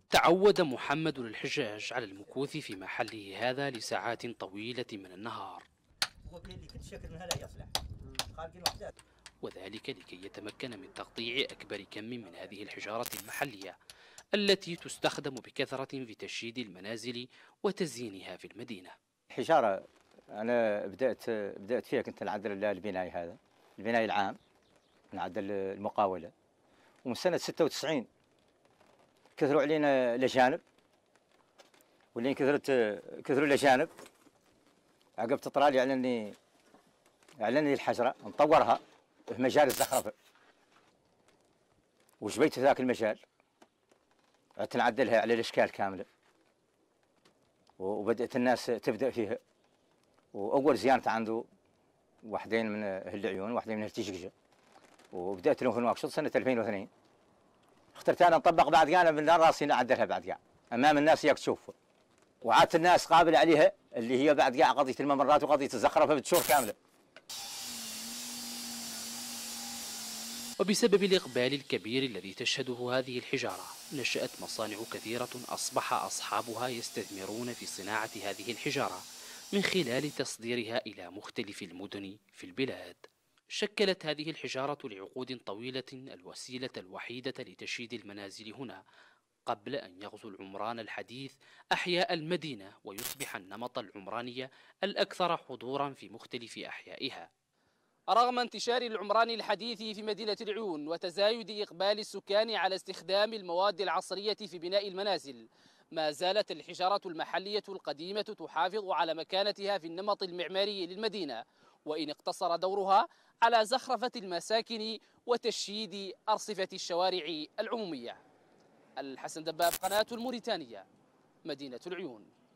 تعود محمد الحجاج على المكوث في محله هذا لساعات طويلة من النهار، وذلك لكي يتمكن من تقطيع أكبر كم من هذه الحجارة المحلية التي تستخدم بكثرة في تشييد المنازل وتزيينها في المدينة. الحجارة أنا بدأت فيها، كنت نعدل البناية، هذا البناية العام، نعدل المقاولة، ومن سنة 96 كثروا علينا الأجانب، ولين كثروا الأجانب، عقب تطرالي أعلن لي الحجرة نطورها في مجال الزخرفة، وجبيت في ذاك المجال، عدت نعدلها على الأشكال كاملة، وبدأت الناس تبدأ فيها. وأول زيارة عنده واحدين من أهل العيون واحدين من أهل تيجيجة، وبدأت لهم في الواكشوط سنة 2002. اخترت أنا نطبق بعد أنا من راسي نعدلها بعد أمام الناس ياك تشوفها، وعادت الناس قابلة عليها، اللي هي بعد قضية الممرات وقضية الزخرفة بتشور كاملة. وبسبب الإقبال الكبير الذي تشهده هذه الحجارة نشأت مصانع كثيرة أصبح أصحابها يستثمرون في صناعة هذه الحجارة من خلال تصديرها إلى مختلف المدن في البلاد. شكلت هذه الحجارة لعقود طويلة الوسيلة الوحيدة لتشييد المنازل هنا، قبل أن يغزو العمران الحديث أحياء المدينة ويصبح النمط العمراني الأكثر حضورا في مختلف أحيائها. رغم انتشار العمران الحديث في مدينة العيون وتزايد إقبال السكان على استخدام المواد العصرية في بناء المنازل، ما زالت الحجارة المحلية القديمة تحافظ على مكانتها في النمط المعماري للمدينة، وإن اقتصر دورها على زخرفة المساكن وتشييد أرصفة الشوارع العمومية. الحسن دباب، قناة الموريتانية، مدينة العيون.